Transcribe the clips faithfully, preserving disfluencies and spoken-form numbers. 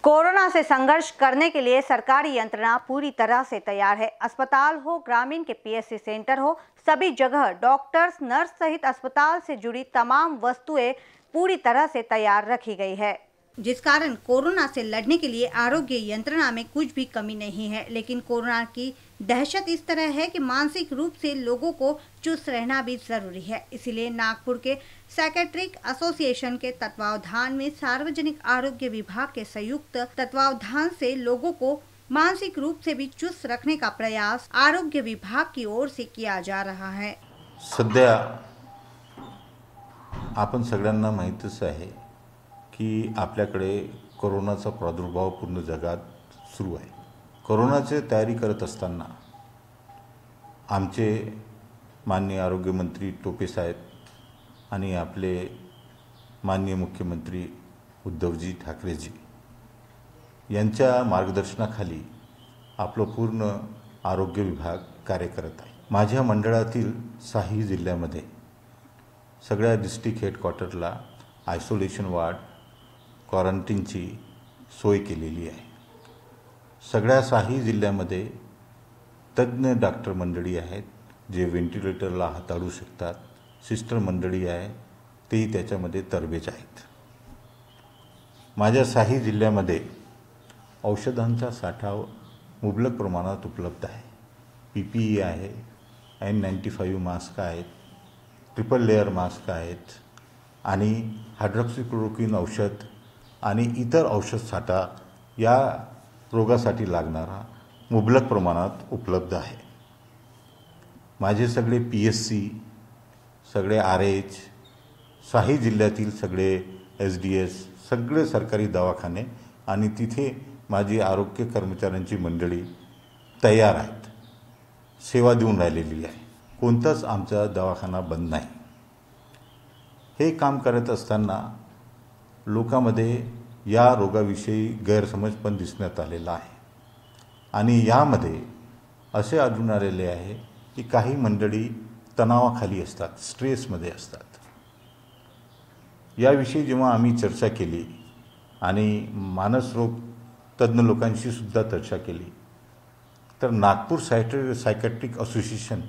Corona से संघर्ष करने के लिए सरकारी यंत्रणा पूरी तरह से तैयार है। अस्पताल हो, ग्रामीण के पीएचसी सेंटर हो, सभी जगह डॉक्टर्स, नर्स सहित अस्पताल से जुड़ी तमाम वस्तुएं पूरी तरह से तैयार रखी गई है, जिस कारण कोरोना से लड़ने के लिए आरोग्य यंत्रणा में कुछ भी कमी नहीं है। लेकिन कोरोना की दहशत इस तरह है कि मानसिक रूप से लोगों को चुस्त रहना भी जरूरी है। इसीलिए नागपुर के साइकेट्रिक एसोसिएशन के तत्वावधान में सार्वजनिक आरोग्य विभाग के संयुक्त तत्वावधान से लोगों को मानसिक रूप से भी चुस्त रखने का प्रयास आरोग्य विभाग की ओर से किया जा रहा है। सध्या आपण सगळ्यांना माहितीच आहे की आपल्याकडे कोरोनाचा प्रादुर्भाव पूर्ण जगात सुरू आहे। कोरोनाची तयारी करत असताना आमचे माननीय आरोग्य मंत्री टोपे साहेब आणि आपले माननीय मुख्यमंत्री उद्धवजी ठाकरेजी यांच्या मार्गदर्शनाखाली आपलं पूर्ण आरोग्य विभाग कार्य करत आहे। माझ्या मंडळातील सहा जिल्ह्यामध्ये सगळ्या डिस्ट्रिक्ट हेडक्वार्टरला आयसोलेशन वार्ड, क्वारंटाईनची सोय केलेली आहे। सगळ्या सहा जिल्ह्यामध्ये तज्ञ डॉक्टर मंडळी आहेत जे व्हेंटिलेटरला हाताळू शकतात। सिस्टर मंडळी आहे तेही त्याच्यामध्ये तरबेज आहेत। माझ्या सहा जिल्ह्यामध्ये औषधांचा साठा मुबलक प्रमाणात उपलब्ध आहे। पीपीई आहे, एन नाइंटी फाइव मास्क आहेत, ट्रिपल लेयर मास्क आहेत आणि हायड्रॉक्सीक्लोरोक्विन औषध आणि इतर औषध साठा या रोगासाठी लागणारा मुबलक प्रमाणात उपलब्ध आहे। माझे सगळे पीएचसी, सगळे आरएच, सहा जिल्ह्यातील सगळे एसडीएस, सगळे सरकारी दवाखाने आणि तिथे माझी आरोग्य कर्मचाऱ्यांची मंडळी तयार आहेत, सेवा देऊन राहिलेली आहे। कोणताच आमचा दवाखाना बंद नाही। हे काम करत असताना लोकांमध्ये या रोगाविषयी गैरसमज पण दिसण्यात आलेला आहे आणि यामध्ये असे आढळून आलेले आहे की काही मंडळी तणावाखाली असतात, स्ट्रेसमध्ये असतात। याविषयी जेव्हा आम्ही चर्चा केली आणि मानसरोग तज्ञ लोकांशी सुद्धा चर्चा केली तर नागपूर सायट्रि सायकॅट्रिक असोसिएशन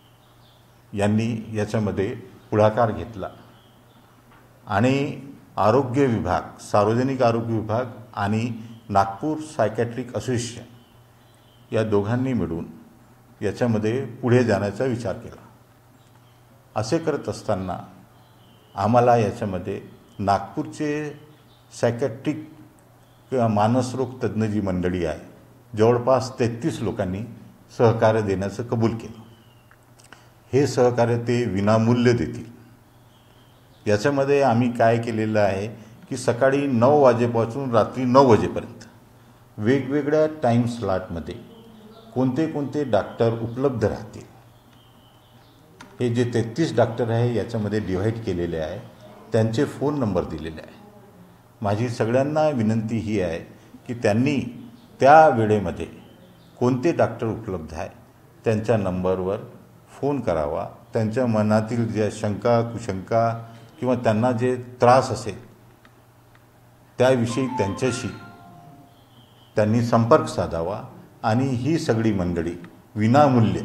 यांनी याच्यामध्ये पुढाकार घेतला आणि आरोग्य विभाग, सार्वजनिक आरोग्य विभाग आणि नागपूर सायकॅट्रिक असोसिएशन या दोघांनी मिळून याच्यामध्ये पुढे जाण्याचा विचार केला। असे करत असताना आम्हाला याच्यामध्ये नागपूरचे सायकॅट्रिक किंवा मानसरोग तज्ञ जी मंडळी आहे जवळपास तेहतीस लोकांनी सहकार्य देण्याचं कबूल केलं। हे सहकार्य ते विनामूल्य देतील। याच्यामध्ये आम्ही काय केलेलं आहे की सकाळी नऊ वाजेपासून रात्री नऊ वाजेपर्यंत वेगवेगळ्या टाइम स्लॉटमध्ये कोणते कोणते डॉक्टर उपलब्ध राहतील हे जे तेहतीस डॉक्टर आहे याच्यामध्ये डिवाइड केलेले आहे, त्यांचे फोन नंबर दिलेले आहे। माझी सगळ्यांना विनंती ही आहे की त्यांनी त्या वेळेमध्ये कोणते डॉक्टर उपलब्ध आहे त्यांच्या नंबरवर फोन करावा। त्यांच्या मनातील ज्या शंका कुशंका किंवा त्यांना जे त्रास असेल त्याविषयी त्यांच्याशी त्यांनी संपर्क साधावा आणि ही सगळी मंडळी विनामूल्य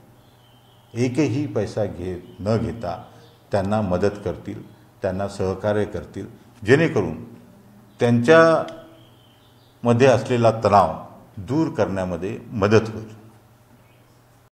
एकही पैसा घे न घेता त्यांना मदत करतील, त्यांना सहकार्य करतील, जेणेकरून त्यांच्यामध्ये असलेला तणाव दूर करण्यामध्ये मदत होईल।